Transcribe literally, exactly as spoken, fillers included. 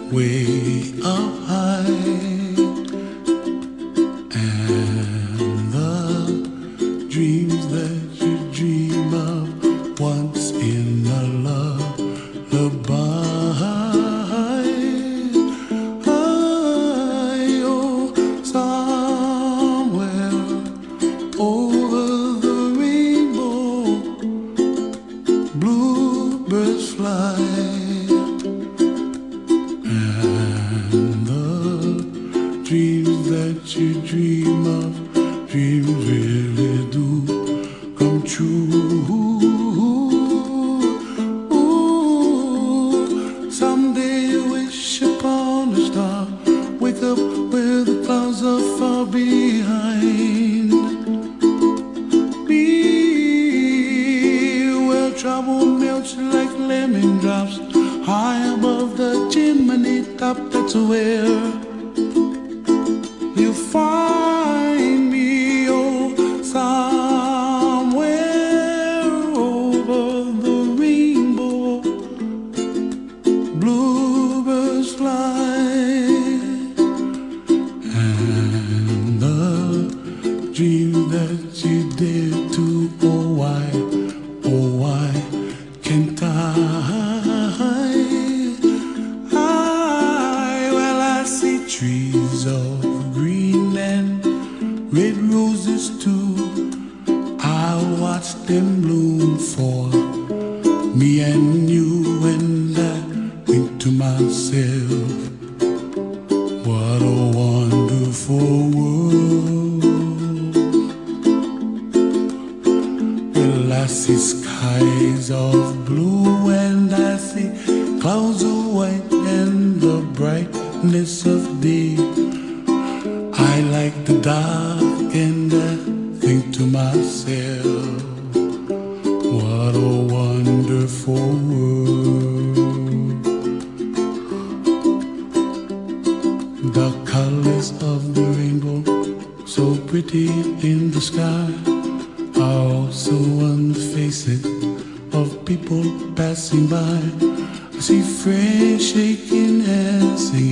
way up high, and the dreams that you dream of once in a lullaby. I, oh, somewhere over the rainbow, bluebirds fly. Dreams that you dream of, dreams really do come true. Ooh, someday you wish upon a star, wake up where the clouds are far behind me, where trouble melts like lemon drops high above the chimney top. That's where you find me, oh, somewhere over the rainbow, bluebirds fly, and the dream that you dare to, oh why, oh why can't I? I, well I see trees of green and red roses too. I'll watch them bloom for me and you, and I think to myself, what a wonderful world. Well, I see skies of blue and I see clouds of white and the brightness of day. I like the dark and I think to myself, what a wonderful world. The colors of the rainbow, so pretty in the sky, are also on the faces of people passing by. I see friends shaking hands, singing